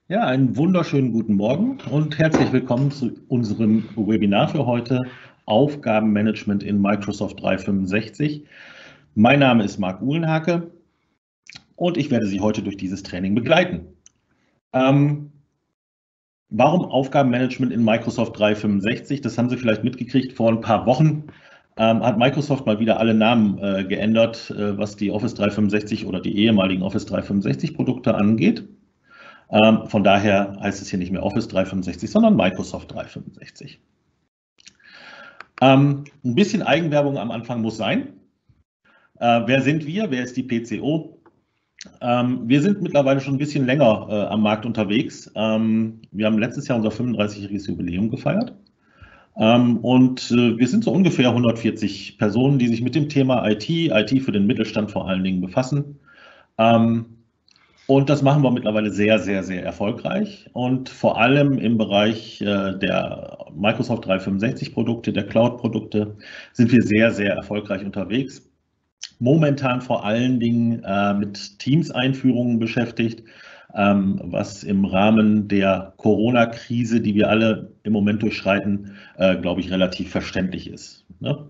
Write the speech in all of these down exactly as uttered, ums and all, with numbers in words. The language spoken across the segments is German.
Ja, einen wunderschönen guten Morgen und herzlich willkommen zu unserem Webinar für heute, Aufgabenmanagement in Microsoft dreihundertfünfundsechzig. Mein Name ist Marc Uhlenhake und ich werde Sie heute durch dieses Training begleiten. Ähm, warum Aufgabenmanagement in Microsoft dreihundertfünfundsechzig? Das haben Sie vielleicht mitgekriegt, vor ein paar Wochen ähm, hat Microsoft mal wieder alle Namen äh, geändert, äh, was die Office dreihundertfünfundsechzig oder die ehemaligen Office dreihundertfünfundsechzig Produkte angeht. Ähm, von daher heißt es hier nicht mehr Office dreihundertfünfundsechzig, sondern Microsoft dreihundertfünfundsechzig. Ähm, ein bisschen Eigenwerbung am Anfang muss sein. Äh, wer sind wir? Wer ist die P C O? Ähm, wir sind mittlerweile schon ein bisschen länger äh, am Markt unterwegs. Ähm, wir haben letztes Jahr unser fünfunddreißigjähriges Jubiläum gefeiert. Ähm, und äh, wir sind so ungefähr hundertvierzig Personen, die sich mit dem Thema I T, I T für den Mittelstand vor allen Dingen befassen. Ähm, Und das machen wir mittlerweile sehr, sehr, sehr erfolgreich und vor allem im Bereich der Microsoft dreihundertfünfundsechzig Produkte, der Cloud-Produkte sind wir sehr, sehr erfolgreich unterwegs. Momentan vor allen Dingen mit Teams-Einführungen beschäftigt, was im Rahmen der Corona-Krise, die wir alle im Moment durchschreiten, glaube ich, relativ verständlich ist. Ne?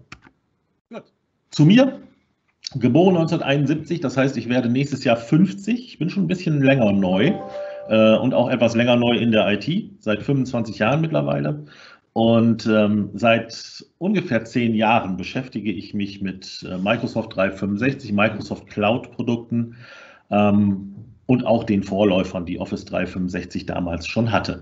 Zu mir. Geboren neunzehnhunderteinundsiebzig, das heißt, ich werde nächstes Jahr fünfzig. Ich bin schon ein bisschen länger neu äh, und auch etwas länger neu in der I T, seit fünfundzwanzig Jahren mittlerweile. Und ähm, seit ungefähr zehn Jahren beschäftige ich mich mit äh, Microsoft dreihundertfünfundsechzig, Microsoft Cloud-Produkten ähm, und auch den Vorläufern, die Office dreihundertfünfundsechzig damals schon hatte.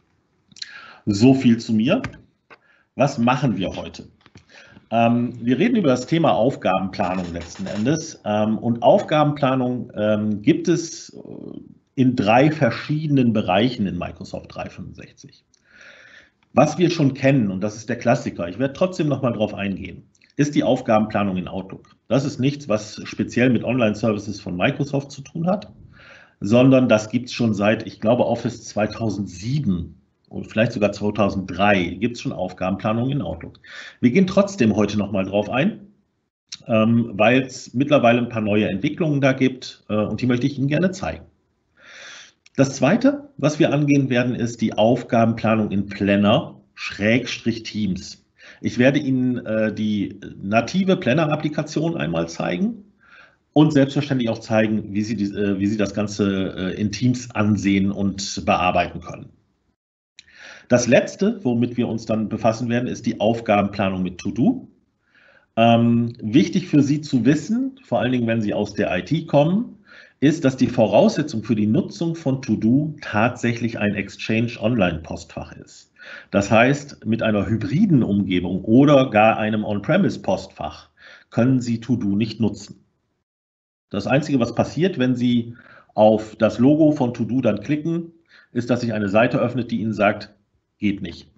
So viel zu mir. Was machen wir heute? Ähm, wir reden über das Thema Aufgabenplanung letzten Endes. Ähm, und Aufgabenplanung ähm, gibt es in drei verschiedenen Bereichen in Microsoft dreihundertfünfundsechzig. Was wir schon kennen, und das ist der Klassiker, ich werde trotzdem noch mal drauf eingehen, ist die Aufgabenplanung in Outlook. Das ist nichts, was speziell mit Online-Services von Microsoft zu tun hat, sondern das gibt es schon seit, ich glaube, Office zweitausendsieben. Und vielleicht sogar zweitausenddrei gibt es schon Aufgabenplanung in Outlook. Wir gehen trotzdem heute noch mal drauf ein, ähm, weil es mittlerweile ein paar neue Entwicklungen da gibt äh, und die möchte ich Ihnen gerne zeigen. Das Zweite, was wir angehen werden, ist die Aufgabenplanung in Planner Schrägstrich Teams. Ich werde Ihnen äh, die native Planner-Applikation einmal zeigen und selbstverständlich auch zeigen, wie Sie, die, äh, wie Sie das Ganze äh, in Teams ansehen und bearbeiten können. Das Letzte, womit wir uns dann befassen werden, ist die Aufgabenplanung mit To-Do. Ähm, wichtig für Sie zu wissen, vor allen Dingen, wenn Sie aus der I T kommen, ist, dass die Voraussetzung für die Nutzung von To-Do tatsächlich ein Exchange Online-Postfach ist. Das heißt, mit einer hybriden Umgebung oder gar einem On-Premise-Postfach können Sie To-Do nicht nutzen. Das Einzige, was passiert, wenn Sie auf das Logo von To-Do dann klicken, ist, dass sich eine Seite öffnet, die Ihnen sagt, geht nicht.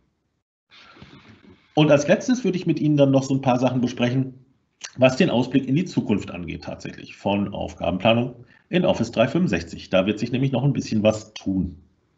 Und als letztes würde ich mit Ihnen dann noch so ein paar Sachen besprechen, was den Ausblick in die Zukunft angeht tatsächlich von Aufgabenplanung in Office dreihundertfünfundsechzig. Da wird sich nämlich noch ein bisschen was tun.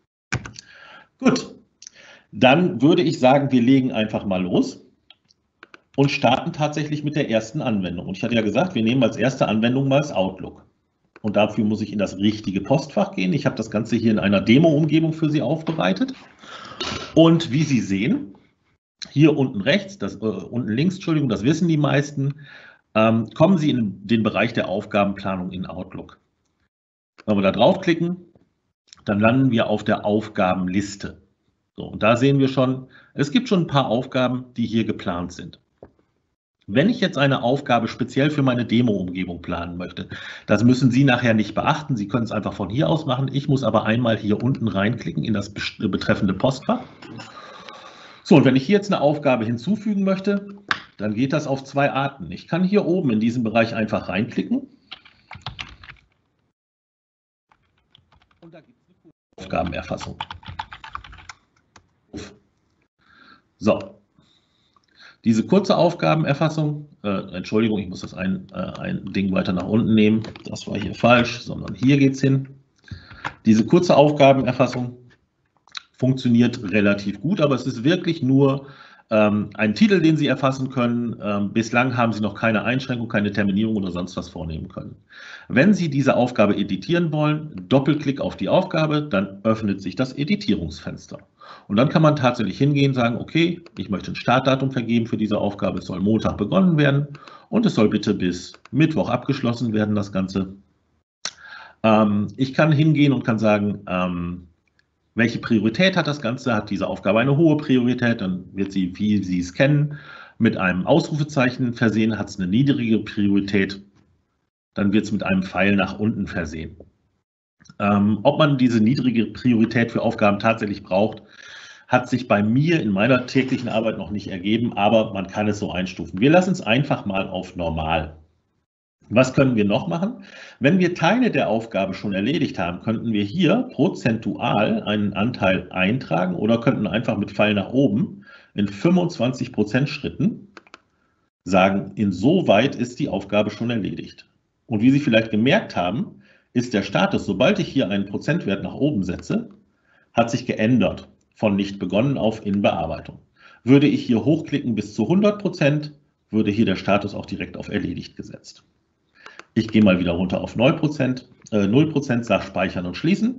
Gut, dann würde ich sagen, wir legen einfach mal los und starten tatsächlich mit der ersten Anwendung. Und ich hatte ja gesagt, wir nehmen als erste Anwendung mal das Outlook. Und dafür muss ich in das richtige Postfach gehen. Ich habe das Ganze hier in einer Demo-Umgebung für Sie aufbereitet. Und wie Sie sehen, hier unten rechts, das, äh, unten links, Entschuldigung, das wissen die meisten, ähm, kommen Sie in den Bereich der Aufgabenplanung in Outlook. Wenn wir da draufklicken, dann landen wir auf der Aufgabenliste. So, und da sehen wir schon, es gibt schon ein paar Aufgaben, die hier geplant sind. Wenn ich jetzt eine Aufgabe speziell für meine Demo-Umgebung planen möchte, das müssen Sie nachher nicht beachten. Sie können es einfach von hier aus machen. Ich muss aber einmal hier unten reinklicken in das betreffende Postfach. So, und wenn ich hier jetzt eine Aufgabe hinzufügen möchte, dann geht das auf zwei Arten. Ich kann hier oben in diesem Bereich einfach reinklicken. Und da gibt es eine Aufgabenerfassung. So. Diese kurze Aufgabenerfassung, äh, Entschuldigung, ich muss das ein, äh, ein Ding weiter nach unten nehmen, das war hier falsch, sondern hier geht es hin. Diese kurze Aufgabenerfassung funktioniert relativ gut, aber es ist wirklich nur ähm, einen Titel, den Sie erfassen können. Ähm, bislang haben Sie noch keine Einschränkung, keine Terminierung oder sonst was vornehmen können. Wenn Sie diese Aufgabe editieren wollen, Doppelklick auf die Aufgabe, dann öffnet sich das Editierungsfenster. Und dann kann man tatsächlich hingehen und sagen, okay, ich möchte ein Startdatum vergeben für diese Aufgabe, es soll Montag begonnen werden und es soll bitte bis Mittwoch abgeschlossen werden, das Ganze. Ähm, ich kann hingehen und kann sagen, ähm, welche Priorität hat das Ganze? Hat diese Aufgabe eine hohe Priorität? Dann wird sie, wie Sie es kennen, mit einem Ausrufezeichen versehen. Hat es eine niedrige Priorität? Dann wird es mit einem Pfeil nach unten versehen. Ähm, ob man diese niedrige Priorität für Aufgaben tatsächlich braucht, hat sich bei mir in meiner täglichen Arbeit noch nicht ergeben, aber man kann es so einstufen. Wir lassen es einfach mal auf normal. Was können wir noch machen? Wenn wir Teile der Aufgabe schon erledigt haben, könnten wir hier prozentual einen Anteil eintragen oder könnten einfach mit Pfeil nach oben in fünfundzwanzig Prozent Schritten sagen, insoweit ist die Aufgabe schon erledigt. Und wie Sie vielleicht gemerkt haben, ist der Status, sobald ich hier einen Prozentwert nach oben setze, hat sich geändert von nicht begonnen auf in Bearbeitung. Würde ich hier hochklicken bis zu hundert Prozent, würde hier der Status auch direkt auf erledigt gesetzt. Ich gehe mal wieder runter auf null Prozent, äh, null Prozent, sage Speichern und Schließen.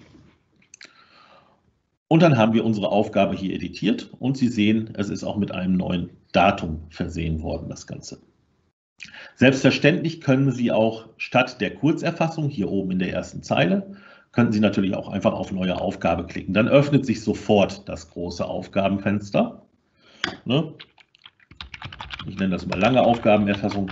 Und dann haben wir unsere Aufgabe hier editiert und Sie sehen, es ist auch mit einem neuen Datum versehen worden, das Ganze. Selbstverständlich können Sie auch statt der Kurzerfassung hier oben in der ersten Zeile, könnten Sie natürlich auch einfach auf Neue Aufgabe klicken. Dann öffnet sich sofort das große Aufgabenfenster. Ne? Ich nenne das mal lange Aufgabenerfassung.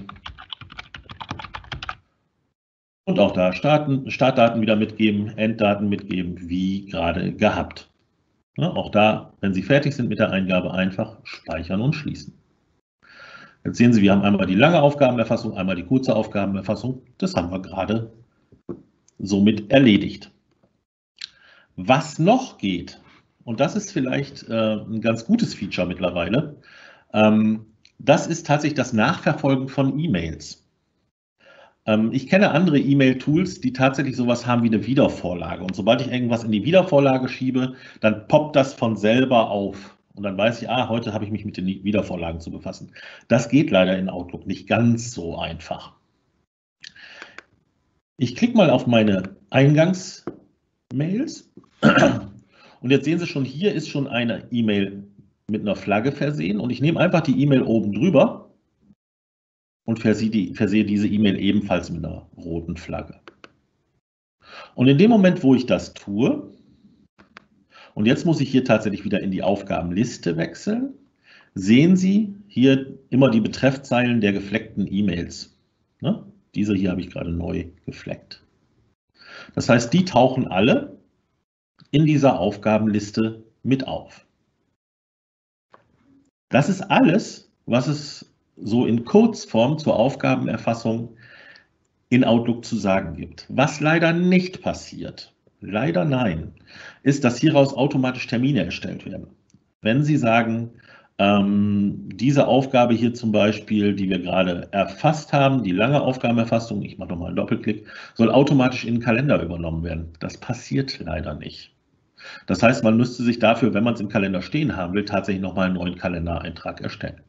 Und auch da starten, Startdaten wieder mitgeben, Enddaten mitgeben, wie gerade gehabt. Ne? Auch da, wenn Sie fertig sind mit der Eingabe, einfach speichern und schließen. Jetzt sehen Sie, wir haben einmal die lange Aufgabenerfassung, einmal die kurze Aufgabenerfassung. Das haben wir gerade somit erledigt. Was noch geht, und das ist vielleicht äh, ein ganz gutes Feature mittlerweile, ähm, das ist tatsächlich das Nachverfolgen von E-Mails. Ähm, ich kenne andere E-Mail-Tools, die tatsächlich sowas haben wie eine Wiedervorlage. Und sobald ich irgendwas in die Wiedervorlage schiebe, dann poppt das von selber auf. Und dann weiß ich, ah, heute habe ich mich mit den Wiedervorlagen zu befassen. Das geht leider in Outlook nicht ganz so einfach. Ich klicke mal auf meine Eingangsmails. Und jetzt sehen Sie schon, hier ist schon eine E-Mail mit einer Flagge versehen. Und ich nehme einfach die E-Mail oben drüber und versehe, die, versehe diese E-Mail ebenfalls mit einer roten Flagge. Und in dem Moment, wo ich das tue, und jetzt muss ich hier tatsächlich wieder in die Aufgabenliste wechseln, sehen Sie hier immer die Betreffzeilen der gefleckten E-Mails. Ne? Diese hier habe ich gerade neu gefleckt. Das heißt, die tauchen alle in dieser Aufgabenliste mit auf. Das ist alles, was es so in Kurzform zur Aufgabenerfassung in Outlook zu sagen gibt. Was leider nicht passiert, leider nein, ist, dass hieraus automatisch Termine erstellt werden. Wenn Sie sagen, ähm, diese Aufgabe hier zum Beispiel, die wir gerade erfasst haben, die lange Aufgabenerfassung, ich mache nochmal einen Doppelklick, soll automatisch in den Kalender übernommen werden. Das passiert leider nicht. Das heißt, man müsste sich dafür, wenn man es im Kalender stehen haben will, tatsächlich nochmal einen neuen Kalendereintrag erstellen.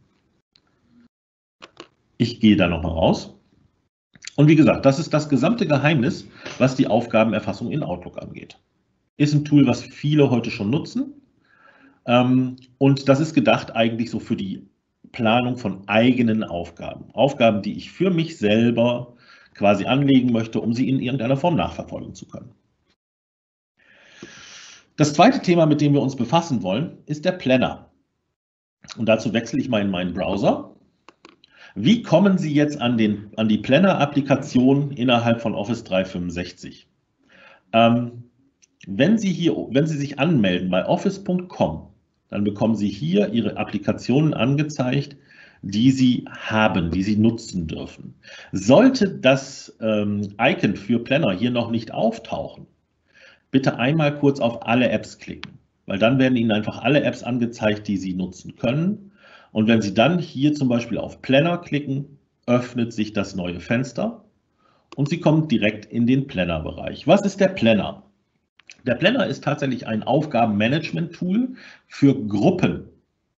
Ich gehe da nochmal raus. Und wie gesagt, das ist das gesamte Geheimnis, was die Aufgabenerfassung in Outlook angeht. Ist ein Tool, was viele heute schon nutzen. Und das ist gedacht eigentlich so für die Planung von eigenen Aufgaben. Aufgaben, die ich für mich selber quasi anlegen möchte, um sie in irgendeiner Form nachverfolgen zu können. Das zweite Thema, mit dem wir uns befassen wollen, ist der Planner. Und dazu wechsle ich mal in meinen Browser. Wie kommen Sie jetzt an, den, an die Planner-Applikation innerhalb von Office dreihundertfünfundsechzig? Ähm, wenn Sie hier, wenn Sie sich anmelden bei office punkt com, dann bekommen Sie hier Ihre Applikationen angezeigt, die Sie haben, die Sie nutzen dürfen. Sollte das ähm, Icon für Planner hier noch nicht auftauchen, bitte einmal kurz auf alle Apps klicken, weil dann werden Ihnen einfach alle Apps angezeigt, die Sie nutzen können. Und wenn Sie dann hier zum Beispiel auf Planner klicken, öffnet sich das neue Fenster und Sie kommen direkt in den Planner-Bereich. Was ist der Planner? Der Planner ist tatsächlich ein Aufgabenmanagement-Tool für Gruppen.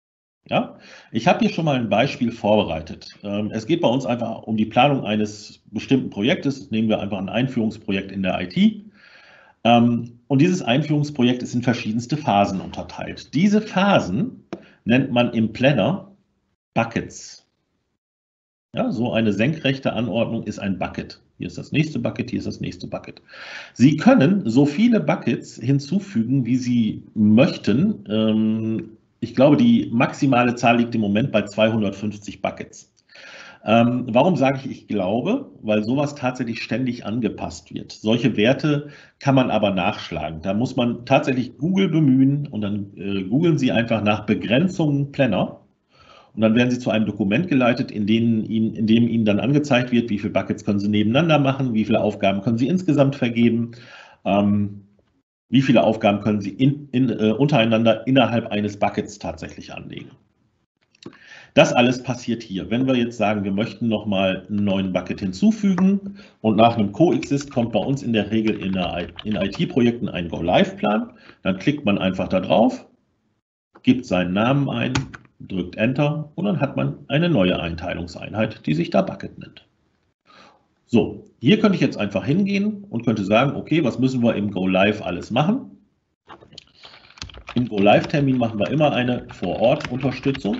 Ja? Ich habe hier schon mal ein Beispiel vorbereitet. Ähm, es geht bei uns einfach um die Planung eines bestimmten Projektes. Nehmen wir einfach ein Einführungsprojekt in der I T. Ähm, und dieses Einführungsprojekt ist in verschiedenste Phasen unterteilt. Diese Phasen nennt man im Planner Buckets. Ja, so eine senkrechte Anordnung ist ein Bucket. Hier ist das nächste Bucket, hier ist das nächste Bucket. Sie können so viele Buckets hinzufügen, wie Sie möchten. Ähm, ich glaube, die maximale Zahl liegt im Moment bei zweihundertfünfzig Buckets. Ähm, warum sage ich, ich glaube? Weil sowas tatsächlich ständig angepasst wird. Solche Werte kann man aber nachschlagen. Da muss man tatsächlich Google bemühen und dann äh, googeln Sie einfach nach Begrenzungen Planner. Und dann werden Sie zu einem Dokument geleitet, in, denen Ihnen, in dem Ihnen dann angezeigt wird, wie viele Buckets können Sie nebeneinander machen, wie viele Aufgaben können Sie insgesamt vergeben, ähm, wie viele Aufgaben können Sie in, in, äh, untereinander innerhalb eines Buckets tatsächlich anlegen. Das alles passiert hier. Wenn wir jetzt sagen, wir möchten nochmal einen neuen Bucket hinzufügen und nach einem Coexist kommt bei uns in der Regel in, in I T-Projekten ein Go-Live-Plan, dann klickt man einfach da drauf, gibt seinen Namen ein, drückt Enter und dann hat man eine neue Einteilungseinheit, die sich da Bucket nennt. So, hier könnte ich jetzt einfach hingehen und könnte sagen, okay, was müssen wir im Go-Live alles machen? Im Go-Live-Termin machen wir immer eine Vor-Ort-Unterstützung,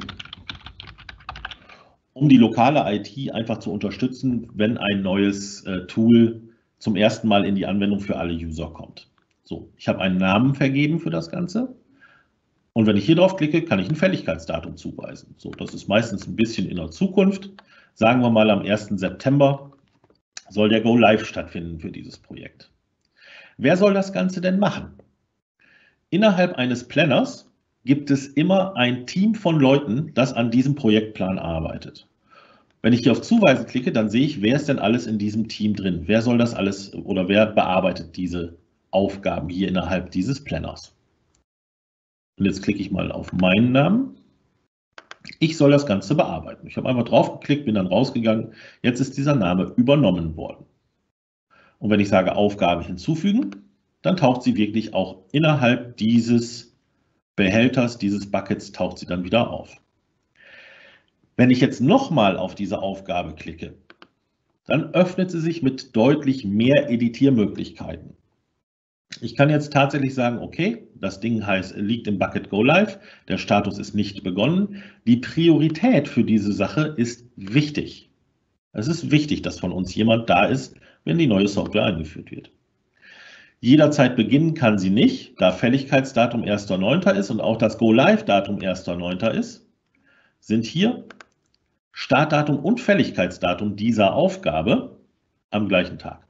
um die lokale I T einfach zu unterstützen, wenn ein neues äh, Tool zum ersten Mal in die Anwendung für alle User kommt. So, ich habe einen Namen vergeben für das Ganze. Und wenn ich hier drauf klicke, kann ich ein Fälligkeitsdatum zuweisen. So, das ist meistens ein bisschen in der Zukunft. Sagen wir mal, am ersten September soll der Go Live stattfinden für dieses Projekt. Wer soll das Ganze denn machen? Innerhalb eines Planners gibt es immer ein Team von Leuten, das an diesem Projektplan arbeitet. Wenn ich hier auf Zuweisen klicke, dann sehe ich, wer ist denn alles in diesem Team drin? Wer soll das alles oder wer bearbeitet diese Aufgaben hier innerhalb dieses Planners? Und jetzt klicke ich mal auf meinen Namen. Ich soll das Ganze bearbeiten. Ich habe einfach drauf geklickt, bin dann rausgegangen. Jetzt ist dieser Name übernommen worden. Und wenn ich sage Aufgabe hinzufügen, dann taucht sie wirklich auch innerhalb dieses Behälters, dieses Buckets, taucht sie dann wieder auf. Wenn ich jetzt nochmal auf diese Aufgabe klicke, dann öffnet sie sich mit deutlich mehr Editiermöglichkeiten. Ich kann jetzt tatsächlich sagen, okay, das Ding heißt, liegt im Bucket Go Live, der Status ist nicht begonnen. Die Priorität für diese Sache ist wichtig. Es ist wichtig, dass von uns jemand da ist, wenn die neue Software eingeführt wird. Jederzeit beginnen kann sie nicht, da Fälligkeitsdatum erster neunter ist und auch das Go Live Datum erster neunter ist, sind hier Startdatum und Fälligkeitsdatum dieser Aufgabe am gleichen Tag.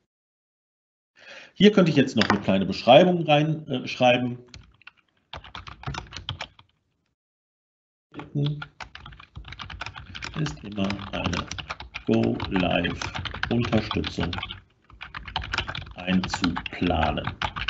Hier könnte ich jetzt noch eine kleine Beschreibung reinschreiben. Ist immer eine Go-Live-Unterstützung einzuplanen.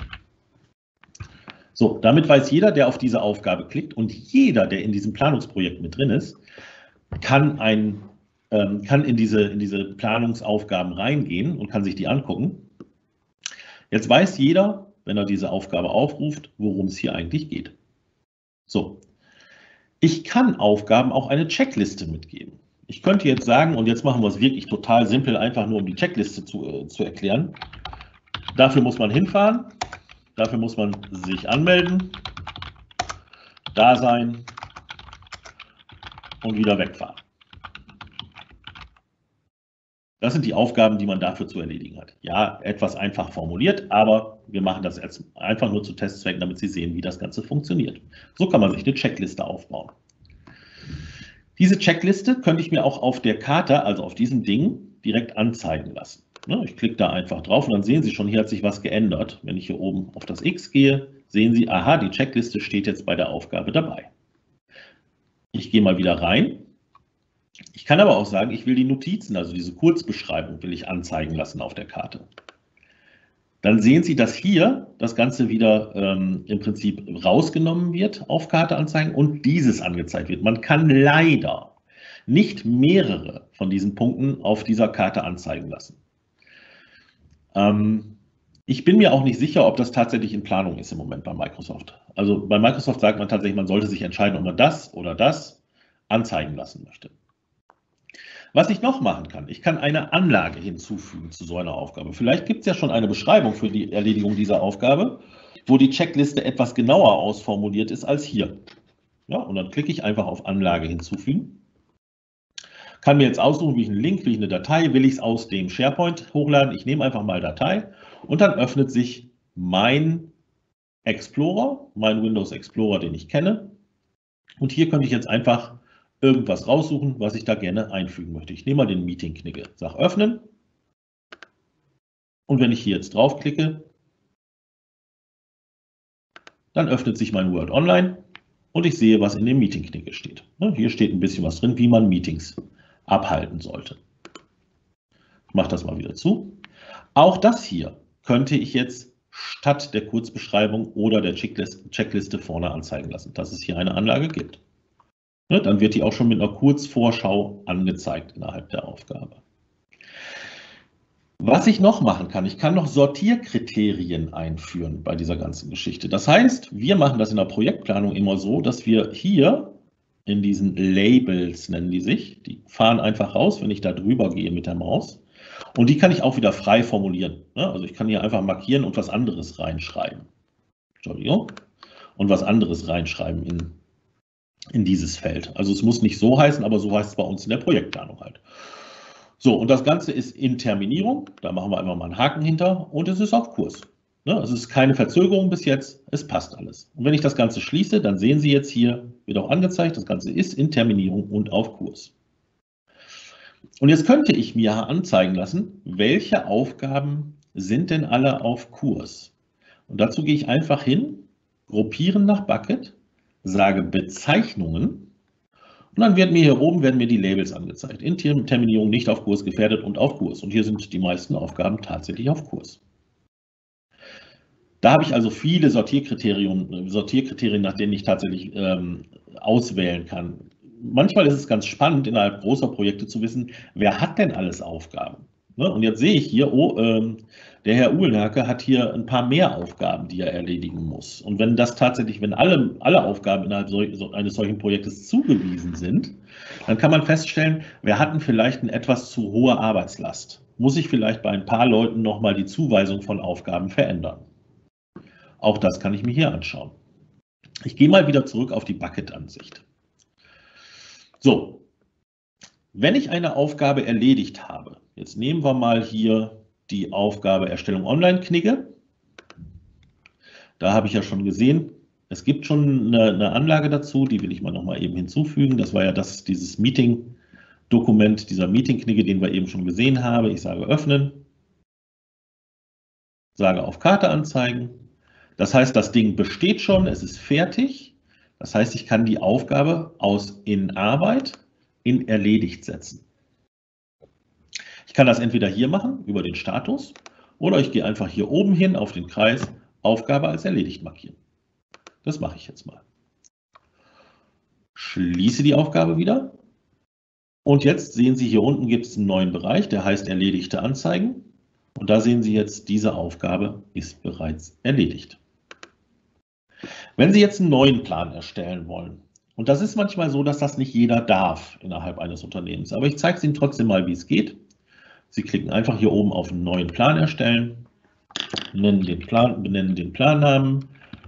So, damit weiß jeder, der auf diese Aufgabe klickt und jeder, der in diesem Planungsprojekt mit drin ist, kann, ein, ähm, kann in, diese, in diese Planungsaufgaben reingehen und kann sich die angucken. Jetzt weiß jeder, wenn er diese Aufgabe aufruft, worum es hier eigentlich geht. So, ich kann Aufgaben auch eine Checkliste mitgeben. Ich könnte jetzt sagen, und jetzt machen wir es wirklich total simpel, einfach nur um die Checkliste zu, äh, zu erklären. Dafür muss man hinfahren, dafür muss man sich anmelden, da sein und wieder wegfahren. Das sind die Aufgaben, die man dafür zu erledigen hat. Ja, etwas einfach formuliert, aber wir machen das jetzt einfach nur zu Testzwecken, damit Sie sehen, wie das Ganze funktioniert. So kann man sich eine Checkliste aufbauen. Diese Checkliste könnte ich mir auch auf der Karte, also auf diesem Ding, direkt anzeigen lassen. Ich klicke da einfach drauf und dann sehen Sie schon, hier hat sich was geändert. Wenn ich hier oben auf das X gehe, sehen Sie, aha, die Checkliste steht jetzt bei der Aufgabe dabei. Ich gehe mal wieder rein. Ich kann aber auch sagen, ich will die Notizen, also diese Kurzbeschreibung, will ich anzeigen lassen auf der Karte. Dann sehen Sie, dass hier das Ganze wieder ähm, im Prinzip rausgenommen wird, auf Karte anzeigen und dieses angezeigt wird. Man kann leider nicht mehrere von diesen Punkten auf dieser Karte anzeigen lassen. Ähm, Ich bin mir auch nicht sicher, ob das tatsächlich in Planung ist im Moment bei Microsoft. Also bei Microsoft sagt man tatsächlich, man sollte sich entscheiden, ob man das oder das anzeigen lassen möchte. Was ich noch machen kann, ich kann eine Anlage hinzufügen zu so einer Aufgabe. Vielleicht gibt es ja schon eine Beschreibung für die Erledigung dieser Aufgabe, wo die Checkliste etwas genauer ausformuliert ist als hier. Ja, und dann klicke ich einfach auf Anlage hinzufügen. Kann mir jetzt aussuchen, will ich einen Link, will ich eine Datei, will ich es aus dem SharePoint hochladen. Ich nehme einfach mal Datei und dann öffnet sich mein Explorer, mein Windows Explorer, den ich kenne. Und hier könnte ich jetzt einfach irgendwas raussuchen, was ich da gerne einfügen möchte. Ich nehme mal den Meeting-Knigge, sage öffnen. Und wenn ich hier jetzt draufklicke, dann öffnet sich mein Word Online und ich sehe, was in dem Meeting-Knigge steht. Hier steht ein bisschen was drin, wie man Meetings abhalten sollte. Ich mache das mal wieder zu. Auch das hier könnte ich jetzt statt der Kurzbeschreibung oder der Checkliste vorne anzeigen lassen, dass es hier eine Anlage gibt. Dann wird die auch schon mit einer Kurzvorschau angezeigt innerhalb der Aufgabe. Was ich noch machen kann, ich kann noch Sortierkriterien einführen bei dieser ganzen Geschichte. Das heißt, wir machen das in der Projektplanung immer so, dass wir hier in diesen Labels, nennen die sich, die fahren einfach raus, wenn ich da drüber gehe mit der Maus. Und die kann ich auch wieder frei formulieren. Also ich kann hier einfach markieren und was anderes reinschreiben. Entschuldigung. Und was anderes reinschreiben in, in dieses Feld. Also es muss nicht so heißen, aber so heißt es bei uns in der Projektplanung halt. So, und das Ganze ist in Terminierung. Da machen wir einfach mal einen Haken hinter und es ist auf Kurs. Ne, es ist keine Verzögerung bis jetzt, es passt alles. Und wenn ich das Ganze schließe, dann sehen Sie jetzt hier, wird auch angezeigt, das Ganze ist in Terminierung und auf Kurs. Und jetzt könnte ich mir anzeigen lassen, welche Aufgaben sind denn alle auf Kurs. Und dazu gehe ich einfach hin, gruppieren nach Bucket, sage Bezeichnungen und dann werden mir hier oben werden mir die Labels angezeigt. In Terminierung, nicht auf Kurs, gefährdet und auf Kurs. Und hier sind die meisten Aufgaben tatsächlich auf Kurs. Da habe ich also viele Sortierkriterien, Sortierkriterien, nach denen ich tatsächlich ähm, auswählen kann. Manchmal ist es ganz spannend, innerhalb großer Projekte zu wissen, wer hat denn alles Aufgaben? Ne? Und jetzt sehe ich hier, oh, ähm, der Herr Uhlenhake hat hier ein paar mehr Aufgaben, die er erledigen muss. Und wenn das tatsächlich, wenn alle, alle Aufgaben innerhalb so, eines solchen Projektes zugewiesen sind, dann kann man feststellen, wir hatten vielleicht eine etwas zu hohe Arbeitslast. Muss ich vielleicht bei ein paar Leuten nochmal die Zuweisung von Aufgaben verändern? Auch das kann ich mir hier anschauen. Ich gehe mal wieder zurück auf die Bucket-Ansicht. So, wenn ich eine Aufgabe erledigt habe, jetzt nehmen wir mal hier die Aufgabe Erstellung Online-Knigge. Da habe ich ja schon gesehen, es gibt schon eine, eine Anlage dazu, die will ich mal noch mal eben hinzufügen. Das war ja das, dieses Meeting-Dokument, dieser Meeting-Knigge, den wir eben schon gesehen haben. Ich sage öffnen, sage auf Karte anzeigen. Das heißt, das Ding besteht schon, es ist fertig. Das heißt, ich kann die Aufgabe aus in Arbeit in erledigt setzen. Ich kann das entweder hier machen, über den Status, oder ich gehe einfach hier oben hin auf den Kreis, Aufgabe als erledigt markieren. Das mache ich jetzt mal. Schließe die Aufgabe wieder. Und jetzt sehen Sie, hier unten gibt es einen neuen Bereich, der heißt erledigte Anzeigen. Und da sehen Sie jetzt, diese Aufgabe ist bereits erledigt. Wenn Sie jetzt einen neuen Plan erstellen wollen, und das ist manchmal so, dass das nicht jeder darf innerhalb eines Unternehmens, aber ich zeige es Ihnen trotzdem mal, wie es geht. Sie klicken einfach hier oben auf einen neuen Plan erstellen, benennen den, Plan, benennen den Plannamen.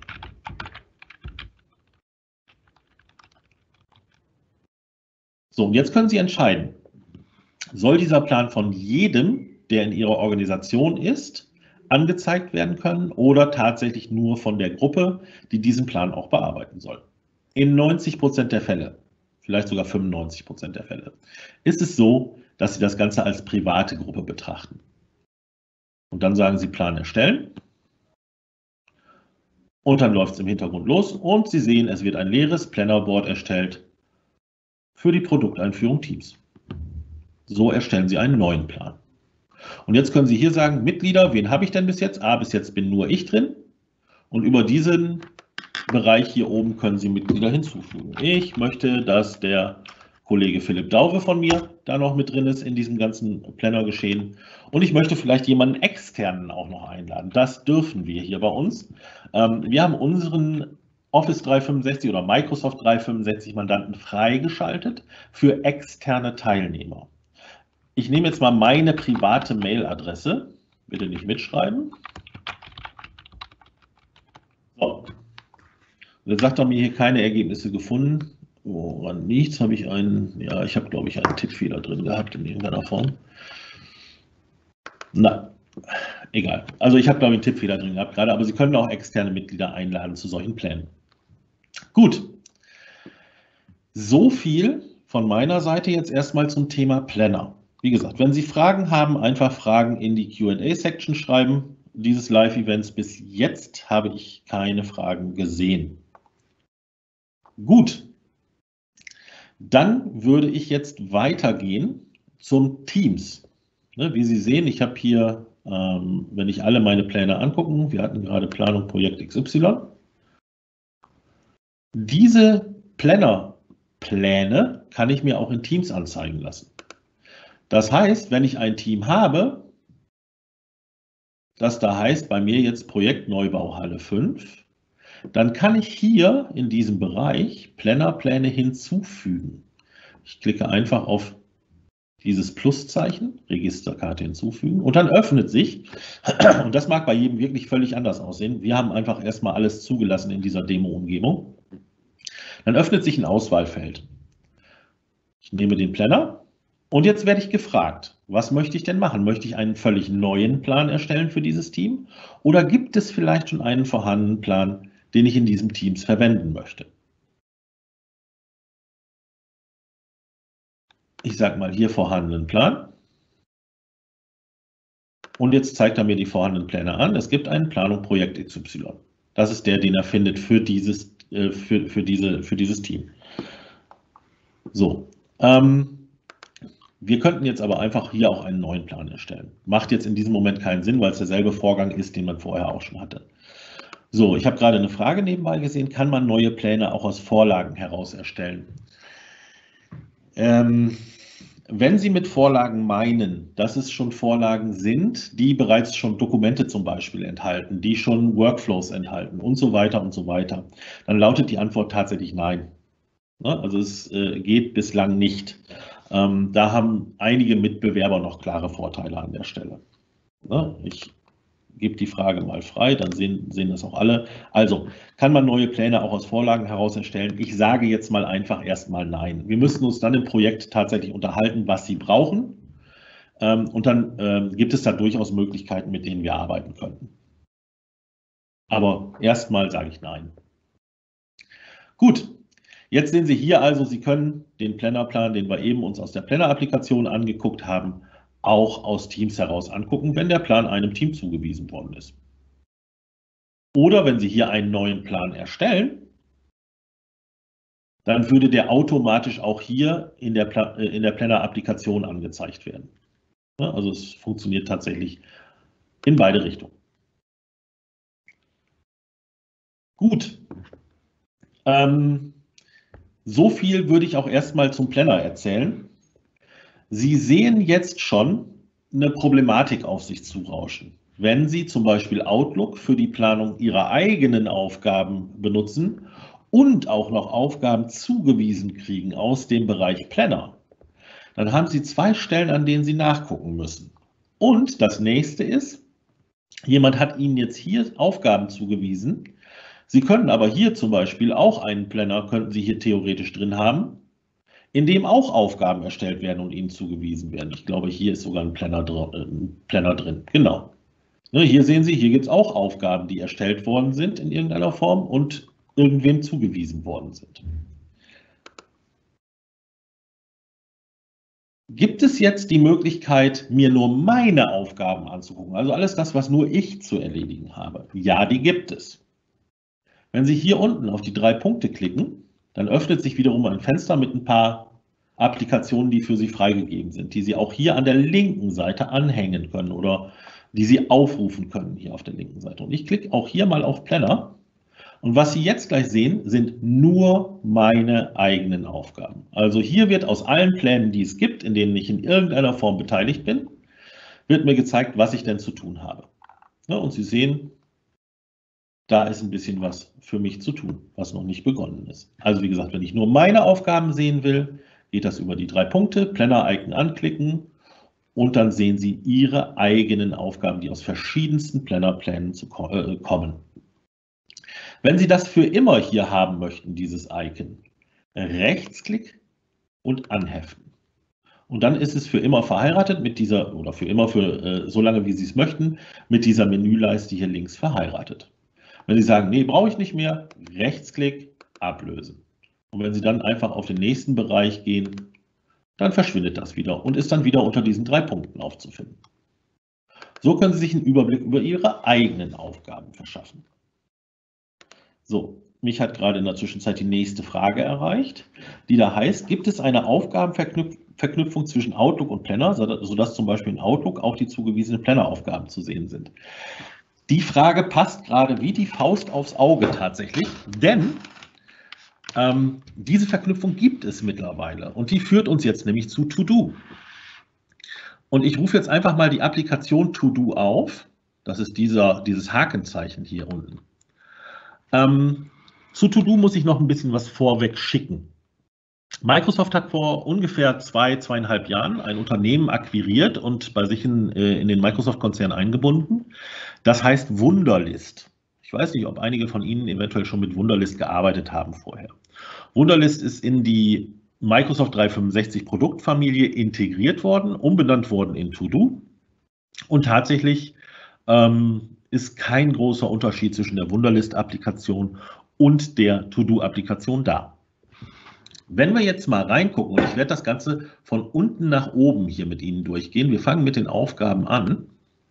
So, und jetzt können Sie entscheiden, soll dieser Plan von jedem, der in Ihrer Organisation ist, angezeigt werden können oder tatsächlich nur von der Gruppe, die diesen Plan auch bearbeiten soll. In neunzig Prozent der Fälle, vielleicht sogar fünfundneunzig Prozent der Fälle, ist es so, dass Sie das Ganze als private Gruppe betrachten. Und dann sagen Sie Plan erstellen. Und dann läuft es im Hintergrund los und Sie sehen, es wird ein leeres Plannerboard erstellt für die Produkteinführung Teams. So erstellen Sie einen neuen Plan. Und jetzt können Sie hier sagen, Mitglieder, wen habe ich denn bis jetzt? Ah, bis jetzt bin nur ich drin. Und über diesen Bereich hier oben können Sie Mitglieder hinzufügen. Ich möchte, dass der Kollege Philipp Dauwe von mir da noch mit drin ist in diesem ganzen Planner-Geschehen. Und ich möchte vielleicht jemanden externen auch noch einladen. Das dürfen wir hier bei uns. Ähm, wir haben unseren Office dreihundertfünfundsechzig oder Microsoft dreihundertfünfundsechzig Mandanten freigeschaltet für externe Teilnehmer. Ich nehme jetzt mal meine private Mailadresse. Bitte nicht mitschreiben. So. Und jetzt sagt er mir hier keine Ergebnisse gefunden. Woran nichts habe ich einen, ja, ich habe glaube ich einen Tippfehler drin gehabt in irgendeiner Form. Na, egal. Also ich habe glaube ich einen Tippfehler drin gehabt gerade, aber Sie können auch externe Mitglieder einladen zu solchen Plänen. Gut. So viel von meiner Seite jetzt erstmal zum Thema Planner. Wie gesagt, wenn Sie Fragen haben, einfach Fragen in die Q und A-Section schreiben dieses Live-Events. Bis jetzt habe ich keine Fragen gesehen. Gut. Dann würde ich jetzt weitergehen zum Teams. Ne, wie Sie sehen, ich habe hier, ähm, wenn ich alle meine Pläne angucken, wir hatten gerade Planung Projekt X Y. Diese Planner-Pläne kann ich mir auch in Teams anzeigen lassen. Das heißt, wenn ich ein Team habe, das da heißt bei mir jetzt Projekt Neubau Halle fünf, dann kann ich hier in diesem Bereich Plannerpläne hinzufügen. Ich klicke einfach auf dieses Pluszeichen, Registerkarte hinzufügen, und dann öffnet sich, und das mag bei jedem wirklich völlig anders aussehen, wir haben einfach erstmal alles zugelassen in dieser Demo-Umgebung, dann öffnet sich ein Auswahlfeld. Ich nehme den Planner und jetzt werde ich gefragt, was möchte ich denn machen? Möchte ich einen völlig neuen Plan erstellen für dieses Team oder gibt es vielleicht schon einen vorhandenen Plan, den ich in diesem Teams verwenden möchte? Ich sage mal hier vorhandenen Plan. Und jetzt zeigt er mir die vorhandenen Pläne an. Es gibt einen Planung Projekt X Y. Das ist der, den er findet für dieses, äh, für, für, diese, für dieses Team. So. Ähm, wir könnten jetzt aber einfach hier auch einen neuen Plan erstellen. Macht jetzt in diesem Moment keinen Sinn, weil es derselbe Vorgang ist, den man vorher auch schon hatte. So, ich habe gerade eine Frage nebenbei gesehen. Kann man neue Pläne auch aus Vorlagen heraus erstellen? Ähm, wenn Sie mit Vorlagen meinen, dass es schon Vorlagen sind, die bereits schon Dokumente zum Beispiel enthalten, die schon Workflows enthalten und so weiter und so weiter, dann lautet die Antwort tatsächlich nein. Also es geht bislang nicht. Da haben einige Mitbewerber noch klare Vorteile an der Stelle. Ich gebe die Frage mal frei, dann sehen, sehen das auch alle. Also, kann man neue Pläne auch aus Vorlagen heraus erstellen? Ich sage jetzt mal einfach erstmal nein. Wir müssen uns dann im Projekt tatsächlich unterhalten, was Sie brauchen. Und dann gibt es da durchaus Möglichkeiten, mit denen wir arbeiten könnten. Aber erstmal sage ich nein. Gut, jetzt sehen Sie hier also, Sie können den Plannerplan, den wir eben uns aus der Planner-Applikation angeguckt haben, auch aus Teams heraus angucken, wenn der Plan einem Team zugewiesen worden ist. Oder wenn Sie hier einen neuen Plan erstellen, dann würde der automatisch auch hier in der, Pla in der Planner-Applikation angezeigt werden. Also es funktioniert tatsächlich in beide Richtungen. Gut. Ähm, so viel würde ich auch erstmal zum Planner erzählen. Sie sehen jetzt schon eine Problematik auf sich zurauschen. Wenn Sie zum Beispiel Outlook für die Planung Ihrer eigenen Aufgaben benutzen und auch noch Aufgaben zugewiesen kriegen aus dem Bereich Planner, dann haben Sie zwei Stellen, an denen Sie nachgucken müssen. Und das nächste ist, jemand hat Ihnen jetzt hier Aufgaben zugewiesen. Sie können aber hier zum Beispiel auch einen Planner, könnten Sie hier theoretisch drin haben, in dem auch Aufgaben erstellt werden und Ihnen zugewiesen werden. Ich glaube, hier ist sogar ein Planner, ein Planner drin. Genau. Hier sehen Sie, hier gibt es auch Aufgaben, die erstellt worden sind in irgendeiner Form und irgendwem zugewiesen worden sind. Gibt es jetzt die Möglichkeit, mir nur meine Aufgaben anzugucken? Also alles das, was nur ich zu erledigen habe. Ja, die gibt es. Wenn Sie hier unten auf die drei Punkte klicken, dann öffnet sich wiederum ein Fenster mit ein paar Applikationen, die für Sie freigegeben sind, die Sie auch hier an der linken Seite anhängen können oder die Sie aufrufen können hier auf der linken Seite. Und ich klicke auch hier mal auf Planner Und was Sie jetzt gleich sehen, sind nur meine eigenen Aufgaben. Also hier wird aus allen Plänen, die es gibt, in denen ich in irgendeiner Form beteiligt bin, wird mir gezeigt, was ich denn zu tun habe. Und Sie sehen, da ist ein bisschen was für mich zu tun, was noch nicht begonnen ist. Also wie gesagt, wenn ich nur meine Aufgaben sehen will, geht das über die drei Punkte, Planner-Icon anklicken und dann sehen Sie Ihre eigenen Aufgaben, die aus verschiedensten Planner-Plänen äh, kommen. Wenn Sie das für immer hier haben möchten, dieses Icon, Rechtsklick und anheften. Und dann ist es für immer verheiratet mit dieser, oder für immer, für äh, so lange wie Sie es möchten, mit dieser Menüleiste hier links verheiratet. Wenn Sie sagen, nee, brauche ich nicht mehr, Rechtsklick, ablösen. Und wenn Sie dann einfach auf den nächsten Bereich gehen, dann verschwindet das wieder und ist dann wieder unter diesen drei Punkten aufzufinden. So können Sie sich einen Überblick über Ihre eigenen Aufgaben verschaffen. So, mich hat gerade in der Zwischenzeit die nächste Frage erreicht, die da heißt, gibt es eine Aufgabenverknüpfung zwischen Outlook und Planner, sodass zum Beispiel in Outlook auch die zugewiesenen Planner-Aufgaben zu sehen sind? Die Frage passt gerade wie die Faust aufs Auge tatsächlich, denn ähm, diese Verknüpfung gibt es mittlerweile und die führt uns jetzt nämlich zu To-Do. Und ich rufe jetzt einfach mal die Applikation To-Do auf. Das ist dieser, dieses Hakenzeichen hier unten. Ähm, zu To-Do muss ich noch ein bisschen was vorweg schicken. Microsoft hat vor ungefähr zwei, zweieinhalb Jahren ein Unternehmen akquiriert und bei sich in, in den Microsoft-Konzern eingebunden. Das heißt Wunderlist. Ich weiß nicht, ob einige von Ihnen eventuell schon mit Wunderlist gearbeitet haben vorher. Wunderlist ist in die Microsoft dreihundertfünfundsechzig Produktfamilie integriert worden, umbenannt worden in To-Do. Und tatsächlich ähm, ist kein großer Unterschied zwischen der Wunderlist-Applikation und der To-Do-Applikation da. Wenn wir jetzt mal reingucken, und ich werde das Ganze von unten nach oben hier mit Ihnen durchgehen. Wir fangen mit den Aufgaben an.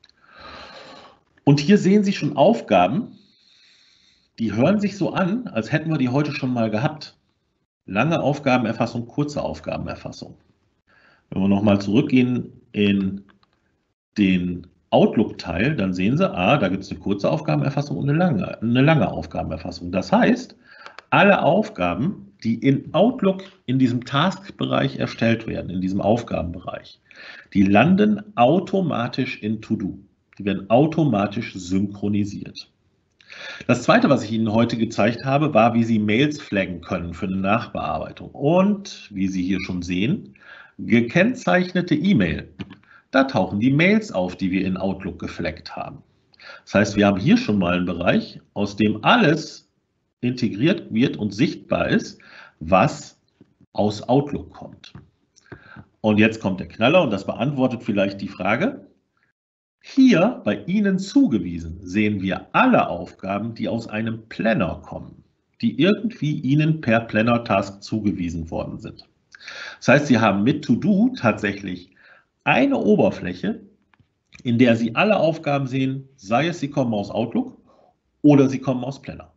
Und hier sehen Sie schon Aufgaben, die hören sich so an, als hätten wir die heute schon mal gehabt. Lange Aufgabenerfassung, kurze Aufgabenerfassung. Wenn wir nochmal zurückgehen in den Outlook-Teil, dann sehen Sie, ah, da gibt es eine kurze Aufgabenerfassung und eine lange, eine lange Aufgabenerfassung. Das heißt, alle Aufgaben, die in Outlook in diesem Task-Bereich erstellt werden, in diesem Aufgabenbereich, die landen automatisch in To-Do. Die werden automatisch synchronisiert. Das Zweite, was ich Ihnen heute gezeigt habe, war, wie Sie Mails flaggen können für eine Nachbearbeitung. Und, wie Sie hier schon sehen, gekennzeichnete E-Mail. Da tauchen die Mails auf, die wir in Outlook geflaggt haben. Das heißt, wir haben hier schon mal einen Bereich, aus dem alles integriert wird und sichtbar ist, was aus Outlook kommt. Und jetzt kommt der Knaller und das beantwortet vielleicht die Frage. Hier bei Ihnen zugewiesen sehen wir alle Aufgaben, die aus einem Planner kommen, die irgendwie Ihnen per Planner-Task zugewiesen worden sind. Das heißt, Sie haben mit To-Do tatsächlich eine Oberfläche, in der Sie alle Aufgaben sehen, sei es, sie kommen aus Outlook oder sie kommen aus Planner.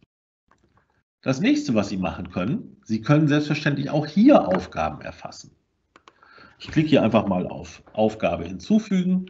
Das nächste, was Sie machen können, Sie können selbstverständlich auch hier Aufgaben erfassen. Ich klicke hier einfach mal auf Aufgabe hinzufügen.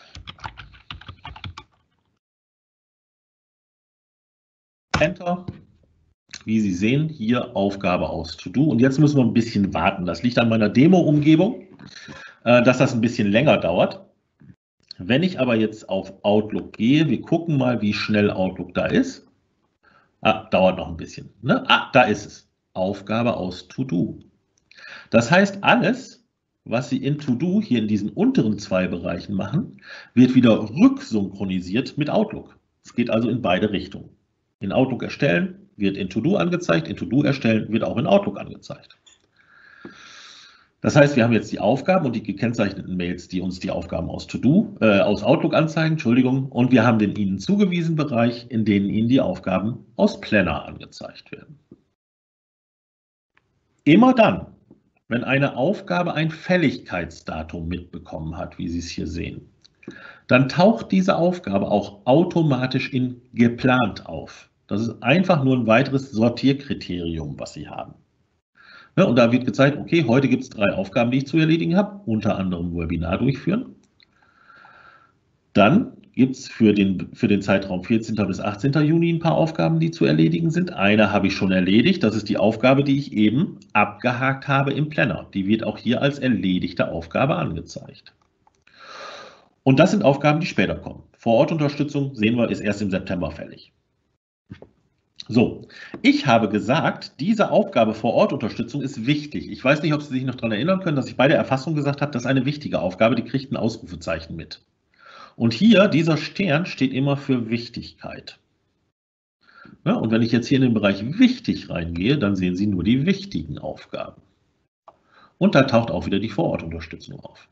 Enter. Wie Sie sehen, hier Aufgabe aus To-Do. Und jetzt müssen wir ein bisschen warten. Das liegt an meiner Demo-Umgebung, dass das ein bisschen länger dauert. Wenn ich aber jetzt auf Outlook gehe, wir gucken mal, wie schnell Outlook da ist. Ah, dauert noch ein bisschen. Ne? Ah, da ist es. Aufgabe aus To-Do. Das heißt, alles, was Sie in To-Do hier in diesen unteren zwei Bereichen machen, wird wieder rücksynchronisiert mit Outlook. Es geht also in beide Richtungen. In Outlook erstellen wird in To-Do angezeigt, in To-Do erstellen wird auch in Outlook angezeigt. Das heißt, wir haben jetzt die Aufgaben und die gekennzeichneten Mails, die uns die Aufgaben aus To-Do, äh, aus Outlook anzeigen, Entschuldigung, und wir haben den Ihnen zugewiesenen Bereich, in denen Ihnen die Aufgaben aus Planner angezeigt werden. Immer dann, wenn eine Aufgabe ein Fälligkeitsdatum mitbekommen hat, wie Sie es hier sehen, dann taucht diese Aufgabe auch automatisch in geplant auf. Das ist einfach nur ein weiteres Sortierkriterium, was Sie haben. Ja, und da wird gezeigt, okay, heute gibt es drei Aufgaben, die ich zu erledigen habe, unter anderem Webinar durchführen. Dann gibt es für den, für den Zeitraum vierzehnten bis achtzehnten Juni ein paar Aufgaben, die zu erledigen sind. Eine habe ich schon erledigt, das ist die Aufgabe, die ich eben abgehakt habe im Planner. Die wird auch hier als erledigte Aufgabe angezeigt. Und das sind Aufgaben, die später kommen. Vorortunterstützung, sehen wir, ist erst im September fällig. So, ich habe gesagt, diese Aufgabe Vorortunterstützung ist wichtig. Ich weiß nicht, ob Sie sich noch daran erinnern können, dass ich bei der Erfassung gesagt habe, das ist eine wichtige Aufgabe, die kriegt ein Ausrufezeichen mit. Und hier, dieser Stern steht immer für Wichtigkeit. Ja, und wenn ich jetzt hier in den Bereich wichtig reingehe, dann sehen Sie nur die wichtigen Aufgaben. Und da taucht auch wieder die Vorortunterstützung auf.